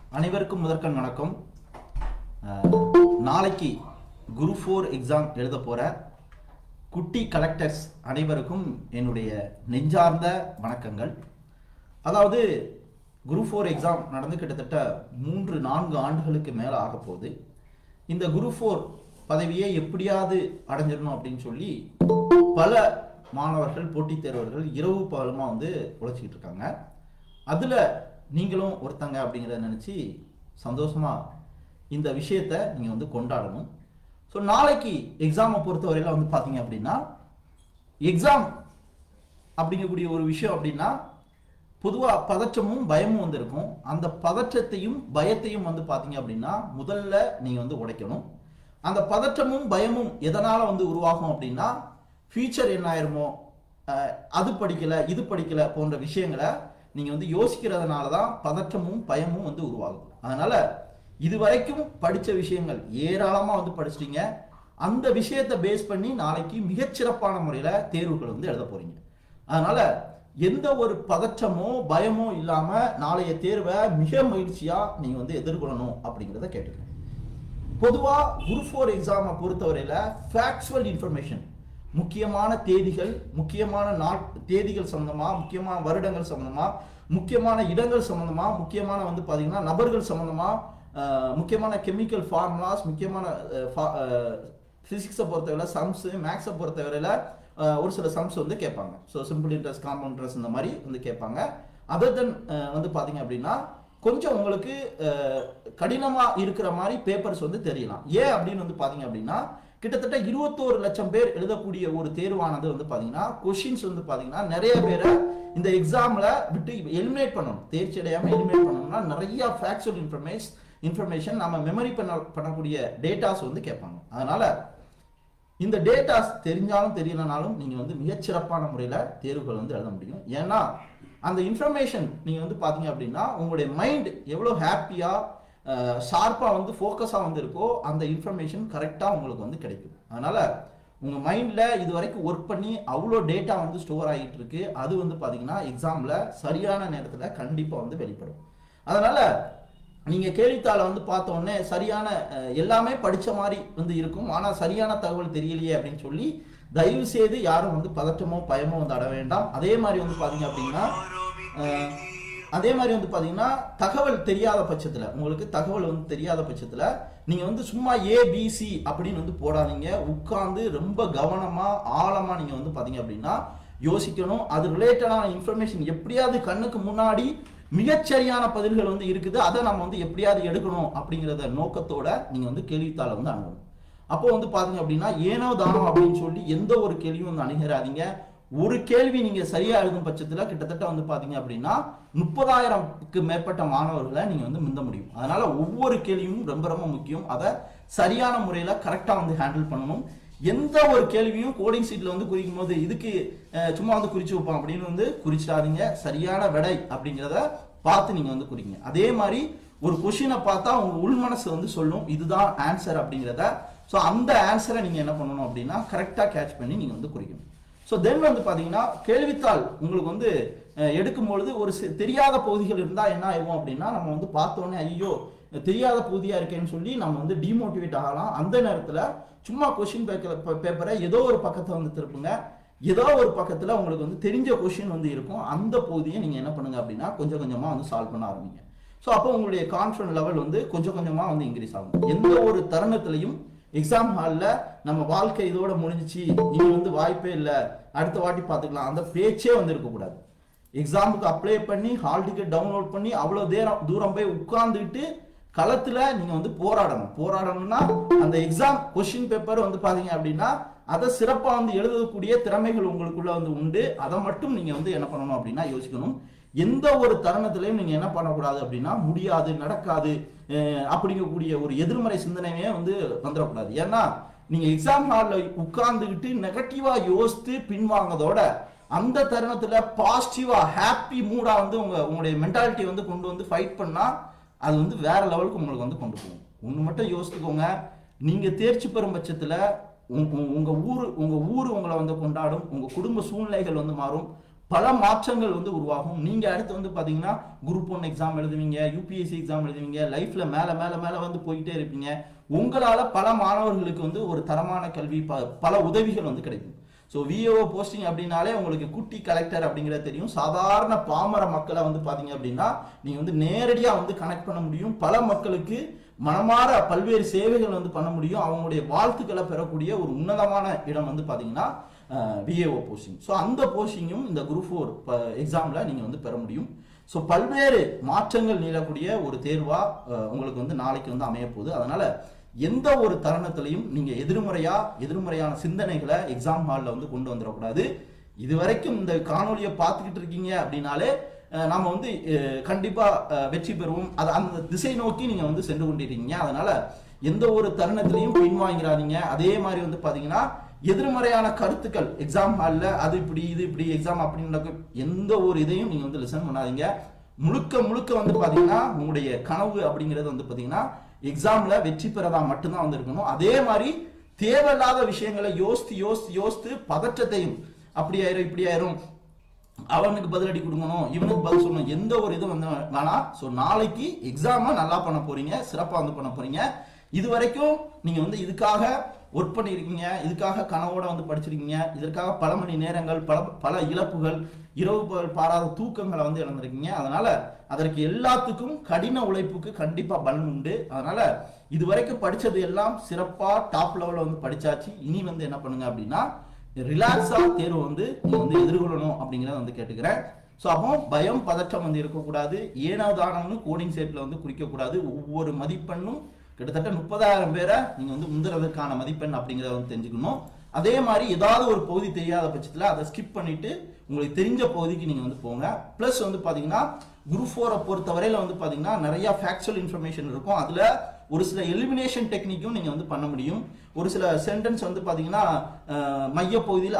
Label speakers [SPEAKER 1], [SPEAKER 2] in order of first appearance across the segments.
[SPEAKER 1] அனைவருக்கும் முதற்கண் வணக்கம். நாளைக்கு குரூப் 4 எக்ஸாம் எழுத போற குட்டி கலெக்டர்ஸ் அனைவருக்கும் என்னுடைய நெஞ்சார்ந்த வணக்கங்கள். அதாவது குரூப் 4 எக்ஸாம் நடந்து கிட்டத்தட்ட 3-4 ஆண்டுகளுக்கு மேல ஆக போகுது. இந்த குரூப் 4 பதவியை எப்படியாவது அடைஞ்சிடணும் அப்படின்னு சொல்லி பல மாணவர்கள் போட்டித் தேர்வர்கள் இரவு பகலுமா வந்து உழைச்சிக்கிட்டு இருக்காங்க. அதுல நீங்களும் ஒருத்தங்க அப்படிங்கிறத நினைச்சு சந்தோஷமா இந்த விஷயத்தை நீங்க வந்து கொண்டாடணும். ஸோ நாளைக்கு எக்ஸாமை பொறுத்தவரையில வந்து பாத்தீங்க அப்படின்னா, எக்ஸாம் அப்படிங்கக்கூடிய ஒரு விஷயம் அப்படின்னா பொதுவா பதற்றமும் பயமும் வந்து இருக்கும். அந்த பதற்றத்தையும் பயத்தையும் வந்து பாத்தீங்க அப்படின்னா முதல்ல நீங்க வந்து உடைக்கணும். அந்த பதற்றமும் பயமும் எதனால வந்து உருவாகும் அப்படின்னா, ஃபியூச்சர் என்ன ஆயிருமோ, அது படிக்கல இது படிக்கல போன்ற விஷயங்களை நீங்க வந்து யோசிக்கிறதுனால தான் பதற்றமும் பயமும் வந்து உருவாகுது. அதனால இதுவரைக்கும் படிச்ச விஷயங்கள் ஏராளமா வந்து படிச்சிட்டீங்க. அந்த விஷயத்தை பேஸ் பண்ணி நாளைக்கு மிகச்சிறப்பான முறையில தேர்வுகள் வந்து எழுத போறீங்க. அதனால எந்த ஒரு பதற்றமோ பயமோ இல்லாம நாளைய தேர்வை மிக மகிழ்ச்சியா நீங்க வந்து எதிர்கொள்ளணும் அப்படிங்கிறத கேட்டுக்கிறேன். பொதுவா குரூப் 4 எக்ஸாமை பொறுத்தவரையில ஃபேக்சுவல் இன்ஃபர்மேஷன், முக்கியமான தேதிகள், முக்கியமான தேதிகள் சம்பந்தமா, முக்கியமான வருடங்கள் சம்பந்தமா, முக்கியமான இடங்கள் சம்பந்தமா, முக்கியமான வந்து பாத்தீங்கன்னா நபர்கள் சம்பந்தமா, முக்கியமான கெமிக்கல் ஃபார்முலாஸ், முக்கியமான பிசிக்ஸை பொறுத்தவரையில சம்ஸ், மேக்ஸை பொறுத்தவரையில ஒரு சில சம்ஸ் வந்து கேட்பாங்க. So simple interest, compound interest இந்த மாதிரி வந்து கேட்பாங்க. அதர் தென் வந்து பாத்தீங்க அப்படின்னா கொஞ்சம் உங்களுக்கு கடினமா இருக்கிற மாதிரி பேப்பர்ஸ் வந்து தெரியலாம். ஏன் அப்படின்னு வந்து பாத்தீங்க அப்படின்னா, கிட்டத்தட்ட 21 லட்சம் பேர் எழுதக்கூடிய ஒரு தேர்வானது வந்து பாத்தீங்கன்னா கொஸ்டின்ஸ் வந்து பாத்தீங்கன்னா நிறைய பேரை இந்த எக்ஸாம்ல விட்டு எலிமினேட் பண்ணணும். தேர்ச்சி அடையாம எலிமினேட் பண்ணணும்னா நிறைய ஃபேக்சுவல் இன்ஃபர்மேஷன் நம்ம மெமரி பண்ணக்கூடிய டேட்டாஸ் வந்து கேட்பாங்க. அதனால இந்த டேட்டாஸ் தெரிஞ்சாலும் தெரியலனாலும் நீங்க வந்து மிகச்சிறப்பான முறையில தேர்வுகள் வந்து எழுத முடியும். ஏன்னா அந்த இன்ஃபர்மேஷன் நீங்க வந்து பாத்தீங்க அப்படின்னா உங்களுடைய மைண்ட் எவ்வளவு ஹாப்பியா ஷார்ப்பா வந்து ஃபோக்கஸா வந்து இருக்கோ அந்த இன்ஃபர்மேஷன் கரெக்டா உங்களுக்கு வந்து கிடைக்கும். அதனால உங்க மைண்ட்ல இது வரைக்கும் ஒர்க் பண்ணி அவ்வளோ டேட்டா வந்து ஸ்டோர் ஆகிட்டு இருக்கு. அது வந்து பாத்தீங்கன்னா எக்ஸாம்ல சரியான நேரத்துல கண்டிப்பா வந்து வெளிப்படும். அதனால நீங்க கேள்வித்தாளை வந்து பார்த்த உடனே சரியான எல்லாமே படிச்ச மாதிரி வந்து இருக்கும், ஆனா சரியான தகவல் தெரியலையே அப்படின்னு சொல்லி தயவு செய்து யாரும் வந்து பதற்றமோ பயமோ வந்து அட வேண்டாம். அதே மாதிரி வந்து பாத்தீங்கன்னா தகவல் தெரியாத பட்சத்துல, உங்களுக்கு தகவல் வந்து தெரியாத பட்சத்துல நீங்க வந்து சும்மா ABC அப்படின்னு வந்து போடாதீங்க. உட்கார்ந்து ரொம்ப கவனமா ஆழமா நீங்க வந்து பாத்தீங்க அப்படின்னா யோசிக்கணும். அது ரிலேட்டடான இன்ஃபர்மேஷன் எப்படியாவது கண்ணுக்கு முன்னாடி மிகச்சரியான பதில்கள் வந்து இருக்குது, அதை நம்ம வந்து எப்படியாவது எடுக்கணும் அப்படிங்கிறத நோக்கத்தோட நீங்க வந்து கேள்வித்தாளை வந்து அணுகணும். அப்போ வந்து பாத்தீங்க அப்படின்னா ஏனோ தானோ அப்படின்னு சொல்லி எந்த ஒரு கேள்வியும் வந்து அணுகிறாதீங்க. ஒரு கேள்வி நீங்க சரியா எழுதும் பட்சத்துல கிட்டத்தட்ட வந்து பாத்தீங்க அப்படின்னா 30,000க்கு மேற்பட்ட மாணவர்களை நீங்க வந்து மிந்த முடியும். அதனால ஒவ்வொரு கேள்வியும் ரொம்ப ரொம்ப முக்கியம். அதை சரியான முறையில கரெக்டா வந்து ஹேண்டில் பண்ணணும். எந்த ஒரு கேள்வியும் கோடிங் சீட்ல வந்து குறிக்கும் போது இதுக்கு சும்மா வந்து குறிச்சு வைப்போம் அப்படின்னு வந்து குறிச்சிடாதீங்க. சரியான விடை அப்படிங்கிறத பார்த்து நீங்க வந்து குறிங்க. அதே மாதிரி ஒரு கொஸ்டினை பார்த்தா உங்க உள் மனசு வந்து சொல்லும் இதுதான் ஆன்சர் அப்படிங்கிறத. ஸோ அந்த ஆன்சரை நீங்க என்ன பண்ணணும் அப்படின்னா கரெக்டா கேட்ச் பண்ணி நீங்க வந்து குறிக்கணும். ஸோ தென் வந்து பாத்தீங்கன்னா கேள்வித்தாள் உங்களுக்கு வந்து எடுக்கும்பொழுது ஒரு தெரியாத பகுதிகள் இருந்தா என்ன ஆகும் அப்படின்னா நம்ம வந்து பார்த்தோன்னே ஐயோ தெரியாத பகுதியா இருக்கேன்னு சொல்லி நம்ம வந்து டிமோட்டிவேட் ஆகலாம். அந்த நேரத்துல சும்மா கொஸ்டின் பேப்பரை ஏதோ ஒரு பக்கத்தை வந்து திருப்புங்க. ஏதோ ஒரு பக்கத்துல உங்களுக்கு வந்து தெரிஞ்ச கொஸ்டின் வந்து இருக்கும். அந்த பகுதியை நீங்க என்ன பண்ணுங்க அப்படின்னா கொஞ்சம் கொஞ்சமா வந்து சால்வ் பண்ண ஆரம்பிங்க. ஸோ அப்போ உங்களுடைய கான்ஃபிடன்ஸ் லெவல் வந்து கொஞ்சம் கொஞ்சமா வந்து இன்க்ரீஸ் ஆகும். எந்த ஒரு தருணத்திலையும் எக்ஸாம் ஹால்ல நம்ம வாழ்க்கை இதோட முடிஞ்சிச்சு, இனி வந்து வாய்ப்பே இல்லை, அடுத்த வாட்டி பார்த்துக்கலாம், அந்த பேச்சே வந்து இருக்கக்கூடாது. எக்ஸாமுக்கு அப்ளை பண்ணி ஹால் டிக்கெட் டவுன்லோட் பண்ணி அவ்வளவு தூரம் போய் உட்கார்ந்துட்டு களத்துல நீங்க வந்து போராடணும்னா அந்த எக்ஸாம் கொஸ்டின் பேப்பர் வந்து பாத்தீங்க அப்படின்னா அதை சிறப்பா வந்து எழுதக்கூடிய திறமைகள் உங்களுக்குள்ள வந்து உண்டு. அதை மட்டும் நீங்க வந்து என்ன பண்ணணும் அப்படின்னா யோசிக்கணும். எந்த ஒரு தருணத்திலையும் நீங்க என்ன பண்ணக்கூடாது அப்படின்னா முடியாது, நடக்காது அப்படிங்கக்கூடிய ஒரு எதிர்மறை சிந்தனையே வந்து வந்துடக்கூடாது. ஏன்னா நீங்க எக்ஸாம் ஹால்ல உட்கார்ந்துக்கிட்டு நெகட்டிவா யோசித்து பின்வாங்கதோட அந்த தருணத்துல பாசிட்டிவா ஹாப்பி மூடா வந்து உங்களுடைய மென்டாலிட்டி வந்து கொண்டு வந்து ஃபைட் பண்ணா அது வந்து வேற லெவலுக்கு உங்களுக்கு வந்து கொண்டு போகும். ஒண்ணு மட்டும் யோசித்துக்கோங்க, நீங்க தேர்ச்சி பெறும் பட்சத்துல உங்க ஊரு உங்களை வந்து கொண்டாடும், உங்க குடும்ப சூழ்நிலைகள் வந்து மாறும், பல மாற்றங்கள் வந்து உருவாகும். நீங்க அடுத்து வந்து பாத்தீங்கன்னா குரூப் 1 எக்ஸாம் எழுதுவீங்க, யூபிஎஸ்சி எக்ஸாம் எழுதுவீங்க, லைஃப்ல மேல மேல மேல வந்து போயிட்டே இருப்பீங்க. உங்களால பல மாணவர்களுக்கு வந்து ஒரு தரமான கல்வி, பல உதவிகள் வந்து கிடைக்கும். ஸோ விஏஓ போஸ்டிங் அப்படின்னாலே உங்களுக்கு குட்டி கலெக்டர் அப்படிங்கிறது தெரியும். சாதாரண பாமர மக்களை வந்து பாத்தீங்க அப்படின்னா நீங்க வந்து நேரடியா வந்து கனெக்ட் பண்ண முடியும். பல மக்களுக்கு மனமாற பல்வேறு சேவைகள் வந்து பண்ண முடியும். அவங்களுடைய வாழ்த்துக்களை பெறக்கூடிய ஒரு உன்னதமான இடம் வந்து பாத்தீங்கன்னா விஏஓ போஸ்டிங். ஸோ அந்த போஸ்டிங்கும் இந்த குரூப் 4 எக்ஸாம்ல நீங்க வந்து பெற முடியும். ஸோ பல்வேறு மாற்றங்கள் நீளக்கூடிய ஒரு தேர்வா உங்களுக்கு வந்து நாளைக்கு வந்து அமைய போகுது. அதனால எந்த ஒரு தருணத்திலையும் நீங்க எதிர்மறையான சிந்தனைகளை எக்ஸாம் ஹாலில் வந்து கொண்டு வந்துடக்கூடாது. இதுவரைக்கும் இந்த காணொலியை பார்த்துக்கிட்டு இருக்கீங்க அப்படின்னாலே நாம வந்து கண்டிப்பா வெற்றி பெறுவோம். அந்த திசை நோக்கி நீங்க வந்து சென்று கொண்டிருக்கீங்க. அதனால எந்த ஒரு தருணத்திலையும் பின்வாங்கிறாதீங்க. அதே மாதிரி வந்து பாத்தீங்கன்னா எதிர்மறையான கருத்துக்கள் எக்ஸாம் ஹாலில் அது இப்படி இது இப்படி எக்ஸாம் அப்படின்ற எந்த ஒரு இதையும் நீங்க வந்து லிசன் பண்ணாதீங்க. முழுக்க வந்து பாத்தீங்கன்னா உங்களுடைய கனவு அப்படிங்கிறது வந்து பாத்தீங்கன்னா எக்ஸாம்ல வெற்றி பெறதா மட்டும்தான் வந்து இருக்கணும். அதே மாதிரி தேவையில்லாத விஷயங்களை யோசித்து பதற்றத்தையும் அப்படி ஆயிரும் இப்படி ஆயிரும், அவனுக்கு பதிலடி கொடுக்கணும், இவனுக்கு பதில் சொல்லணும், எந்த ஒரு இது வந்து வேணாம். ஸோ நாளைக்கு எக்ஸாம நல்லா பண்ண போறீங்க, சிறப்பாக வந்து பண்ண போறீங்க. இது வரைக்கும் நீங்க வந்து இதுக்காக ஒர்க் பண்ணியிருக்கீங்க, இதுக்காக கனவோட வந்து படிச்சிருக்கீங்க, இதற்காக பல மணி நேரங்கள், பல இழப்புகள், இரவு பாராத தூக்கங்களை வந்து இழந்திருக்கீங்க. அதனால அதற்கு எல்லாத்துக்கும் கடின உழைப்புக்கு கண்டிப்பா பலன் உண்டு. அதனால இது வரைக்கும் படிச்சது எல்லாம் சிறப்பா டாப் லெவல்ல வந்து படிச்சாச்சு. இனி வந்து என்ன பண்ணுங்க அப்படின்னா ரிலாக்ஸா தேர்வு வந்து நீங்க வந்து எதிர்கொள்ளணும் அப்படிங்கிறத வந்து கேட்டுக்கிறேன். ஸோ அப்போ பயம் பதற்றம் வந்து இருக்கக்கூடாது. ஏனாவதானு கோடிங் செட்ல வந்து குறிக்கக்கூடாது. ஒவ்வொரு மதிப்பெண்ணும் கிட்டத்தட்ட 30,000 பேரை நீங்க வந்து முந்துறதுக்கான மதிப்பெண் அப்படிங்கிறத வந்து தெரிஞ்சுக்கணும். அதே மாதிரி ஏதாவது ஒரு பகுதி தெரியாத பட்சத்தில் அதை ஸ்கிப் பண்ணிட்டு உங்களுக்கு தெரிஞ்ச பகுதிக்கு நீங்க வந்து போங்க. பிளஸ் வந்து பாத்தீங்கன்னா குரூப் 4 பொறுத்தவரையில வந்து பாத்தீங்கன்னா நிறைய ஃபேக்சுவல் இன்ஃபர்மேஷன் இருக்கும். அதுல ஒரு சில எலிமினேஷன் டெக்னிக்கும் நீங்க வந்து பண்ண முடியும். ஒரு சில சென்டென்ஸ் வந்து பாத்தீங்கன்னா மைய பகுதியில்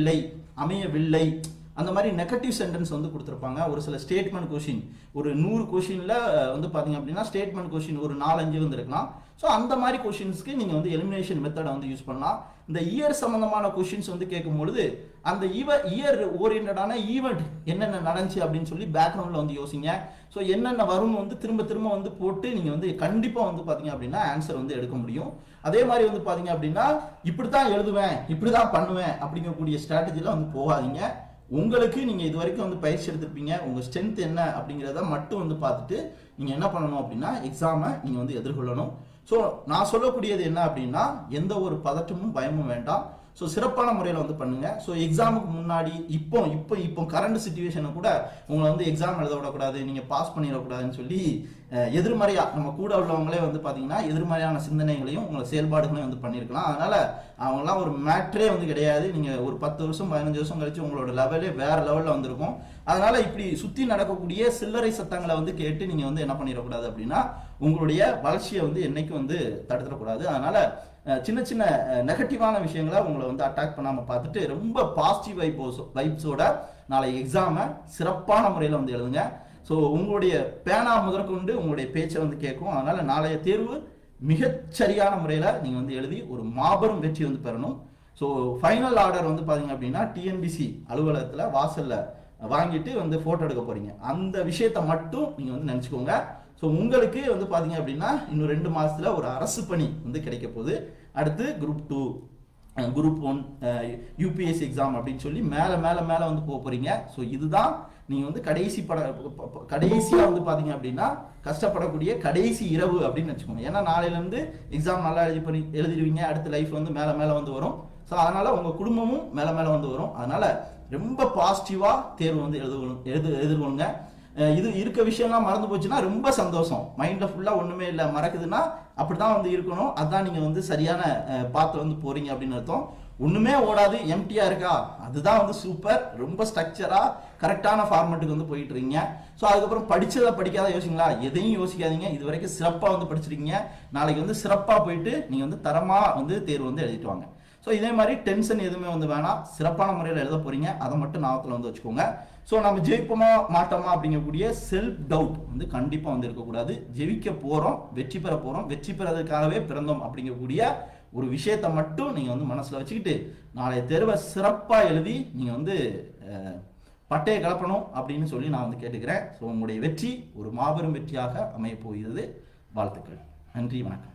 [SPEAKER 1] அமையவில்லை அந்த மாதிரி நெகட்டிவ் சென்டென்ஸ் வந்து கொடுத்துருப்பாங்க. ஒரு சில ஸ்டேட்மெண்ட் கொஸ்டின் ஒரு 100 கொஸ்டின்ல வந்து பாத்தீங்க அப்படின்னா ஸ்டேட்மெண்ட் கொஸ்டின் ஒரு 4-5 வந்து இருக்கலாம். ஸோ அந்த மாதிரி கொஸ்டின்ஸ்க்கு நீங்க வந்து எலிமினேஷன் மெத்தடை வந்து யூஸ் பண்ணலாம். இந்த இயர் சம்பந்தமான கொஸ்டின்ஸ் வந்து கேட்கும் பொழுது அந்த இயர் ஓரியன்டான ஈவெண்ட் என்னென்ன நடந்துச்சு அப்படின்னு சொல்லி பேக்ரவுண்ட்ல வந்து யோசிங்க. ஸோ என்னென்ன வரும்னு வந்து திரும்ப வந்து போட்டு நீங்க வந்து கண்டிப்பா வந்து பாத்தீங்க அப்படின்னா ஆன்சர் வந்து எடுக்க முடியும். அதே மாதிரி வந்து பாத்தீங்க அப்படின்னா இப்படித்தான் எழுதுவேன், இப்படிதான் பண்ணுவேன் அப்படிங்கக்கூடிய ஸ்ட்ராட்டஜில வந்து போகாதீங்க. உங்களுக்கு நீங்க இது வரைக்கும் வந்து பயிற்சி எடுத்திருப்பீங்க, உங்க ஸ்ட்ரென்த் என்ன அப்படிங்கிறத மட்டும் வந்து பார்த்துட்டு நீங்க என்ன பண்ணணும் அப்படின்னா எக்ஸாமை நீங்க வந்து எதிர்கொள்ளணும். ஸோ நான் சொல்லக்கூடியது என்ன அப்படின்னா எந்த ஒரு பதற்றமும் பயமும் வேண்டாம். ஸோ சிறப்பான முறையில் வந்து பண்ணுங்க. ஸோ எக்ஸாமுக்கு முன்னாடி இப்போ கரண்ட் சுச்சுவேஷனை கூட உங்களை வந்து எக்ஸாம் எழுத விடக்கூடாது, நீங்க பாஸ் பண்ணிடக்கூடாதுன்னு சொல்லி எதிர்மறையா நம்ம கூட உள்ளவங்களே வந்து பாத்தீங்கன்னா எதிர்மறையான சிந்தனைகளையும் உங்களை செயல்பாடுகளையும் வந்து பண்ணியிருக்கலாம். அதனால அவங்கெல்லாம் ஒரு மேட்ரே வந்து கிடையாது. நீங்க ஒரு 10 வருஷம் 15 வருஷம் கழிச்சு உங்களோட லெவலே வேற லெவல்ல வந்திருக்கும். அதனால இப்படி சுத்தி நடக்கக்கூடிய சில்லறை சத்தங்களை வந்து கேட்டு நீங்க வந்து என்ன பண்ணிடக்கூடாது அப்படின்னா உங்களுடைய வளர்ச்சியை வந்து என்னைக்கு வந்து தடுத்துடக்கூடாது. அதனால சின்ன நெகட்டிவான விஷயங்களை உங்களை வந்து அட்டாக் பண்ணாம பார்த்துட்டு ரொம்ப பாசிட்டிவ் வைப்ஸோட நாளை எக்ஸாமை சிறப்பான முறையில் வந்து எழுதுங்க. ஸோ உங்களுடைய பேனா முதற்கொண்டு உங்களுடைய பேச்சை வந்து கேட்கும். அதனால நாளைய தேர்வு மிகச்சரியான முறையில் நீங்க வந்து எழுதி ஒரு மாபெரும் வெற்றி வந்து பெறணும். ஸோ ஃபைனல் ஆர்டர் வந்து பாத்தீங்க அப்படின்னா டிஎன்பிசி அலுவலகத்தில் வாசல்ல வாங்கிட்டு வந்து போட்டோ எடுக்க போறீங்க. அந்த விஷயத்த மட்டும் நீங்க வந்து நினைச்சுக்கோங்க. ஸோ உங்களுக்கு வந்து பாத்தீங்க அப்படின்னா இன்னும் 2 மாசத்துல ஒரு அரசு பணி வந்து கிடைக்க போகுது. அடுத்து குரூப் 2 குரூப் 1 யூபிஎஸ்சி எக்ஸாம் அப்படின்னு சொல்லி மேல வந்து போக போறீங்க. ஸோ இதுதான் நீங்க வந்து கடைசியா வந்து பாத்தீங்க அப்படின்னா கஷ்டப்படக்கூடிய கடைசி இரவு அப்படின்னு வச்சுக்கோங்க. ஏன்னா நாளையில இருந்து எக்ஸாம் நல்லா எழுதிடுவீங்க. அடுத்த லைஃப் வந்து மேல வந்து வரும். ஸோ அதனால உங்க குடும்பமும் மேல வந்து வரும். அதனால ரொம்ப பாசிட்டிவா தேர்வு வந்து எதிர்கொள்ளுங்க. இது இருக்க விஷயம்லாம் மறந்து போச்சுன்னா ரொம்ப சந்தோஷம். மைண்ட்ல ஃபுல்லா ஒண்ணுமே இல்லை மறக்குதுன்னா அப்படிதான் வந்து இருக்கணும். அதான் நீங்க வந்து சரியான பாத்து வந்து போறீங்க அப்படின்னு அர்த்தம். ஒண்ணுமே ஓடாது எம்டியா இருக்கா, அதுதான் வந்து சூப்பர். ரொம்ப ஸ்ட்ரக்சரா கரெக்டான ஃபார்மேட்டுக்கு வந்து போயிட்டு இருக்கீங்க. ஸோ அதுக்கப்புறம் படிச்சதை படிக்காத யோசிங்களா, எதையும் யோசிக்காதீங்க. இது வரைக்கும் சிறப்பா வந்து படிச்சிருக்கீங்க. நாளைக்கு வந்து சிறப்பா போயிட்டு நீங்க வந்து தரமா வந்து தேர்வு வந்து எழுதிட்டு வாங்க. ஸோ இதே மாதிரி டென்ஷன் எதுவுமே வந்து வேணாம். சிறப்பான முறையில் எழுத போறீங்க, அதை மட்டும் ஞாபகத்தில் வந்து வச்சுக்கோங்க. ஸோ நம்ம ஜெயிப்போமா மாட்டோமா அப்படிங்கக்கூடிய செல்ஃப் டவுட் வந்து கண்டிப்பா வந்து இருக்கக்கூடாது. ஜெயிக்க போறோம், வெற்றி பெற போறோம், வெற்றி பெறதுக்காகவே பிறந்தோம் அப்படிங்கக்கூடிய ஒரு விஷயத்தை மட்டும் நீங்க வந்து மனசுல வச்சுக்கிட்டு நாளைய தேர்வை சிறப்பா எழுதி நீங்க வந்து பட்டையை கலப்பணும் அப்படின்னு சொல்லி நான் வந்து கேட்டுக்கிறேன். ஸோ உங்களுடைய வெற்றி ஒரு மாபெரும் வெற்றியாக அமைய போகிறது. வாழ்த்துக்கள். நன்றி, வணக்கம்.